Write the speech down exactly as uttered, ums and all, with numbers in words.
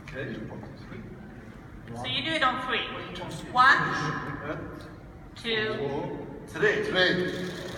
Okay. So you do it on three. One, two, Tre.